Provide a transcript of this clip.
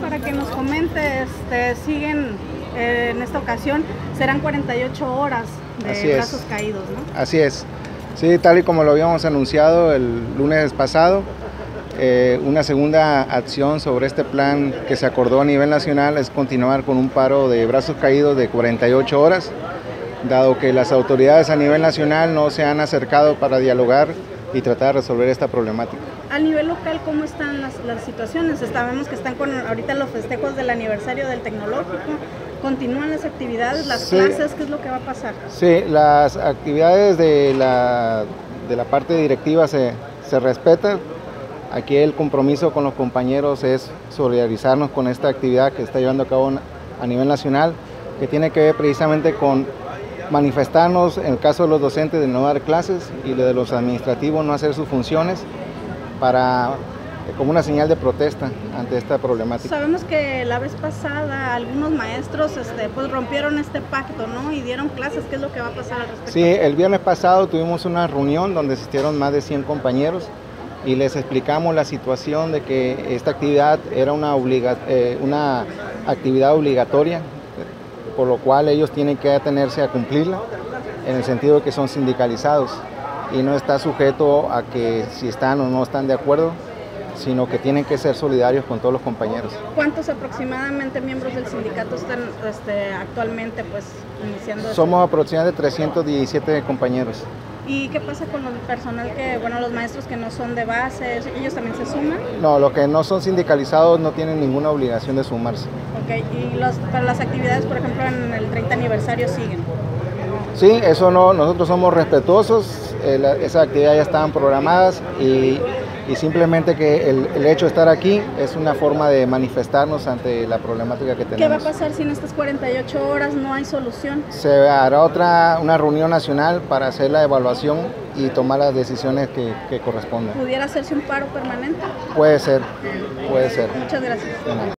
para que nos comente, siguen en esta ocasión, serán 48 horas de brazos caídos, ¿no? Así es. Sí, tal y como lo habíamos anunciado el lunes pasado, una segunda acción sobre este plan que se acordó a nivel nacional es continuar con un paro de brazos caídos de 48 horas, dado que las autoridades a nivel nacional no se han acercado para dialogar y tratar de resolver esta problemática. A nivel local, ¿cómo están las situaciones? Sabemos que están con ahorita los festejos del aniversario del tecnológico. ¿Continúan las actividades, las clases? ¿Qué es lo que va a pasar? Sí, las actividades de la parte directiva se respetan. Aquí el compromiso con los compañeros es solidarizarnos con esta actividad que está llevando a cabo a nivel nacional, que tiene que ver precisamente con manifestarnos en el caso de los docentes de no dar clases y de los administrativos no hacer sus funciones como una señal de protesta ante esta problemática. Sabemos que la vez pasada algunos maestros pues rompieron este pacto, ¿no? Y dieron clases. ¿Qué es lo que va a pasar al respecto? Sí, el viernes pasado tuvimos una reunión donde asistieron más de 100 compañeros y les explicamos la situación de que esta actividad era una actividad obligatoria, por lo cual ellos tienen que atenerse a cumplirla, en el sentido de que son sindicalizados y no está sujeto a que si están o no están de acuerdo, sino que tienen que ser solidarios con todos los compañeros. ¿Cuántos aproximadamente miembros del sindicato están actualmente iniciando? Somos aproximadamente 317 compañeros. ¿Y qué pasa con el personal los maestros que no son de base, ellos también se suman? No, los que no son sindicalizados no tienen ninguna obligación de sumarse. Ok, y para las actividades, por ejemplo, en el 30 aniversario siguen. Sí, eso no, nosotros somos respetuosos, esas actividades ya estaban programadas y simplemente que el hecho de estar aquí es una forma de manifestarnos ante la problemática que tenemos. ¿Qué va a pasar si en estas 48 horas no hay solución? Se hará una reunión nacional para hacer la evaluación y tomar las decisiones que correspondan. ¿Pudiera hacerse un paro permanente? Puede ser, puede ser. Muchas gracias.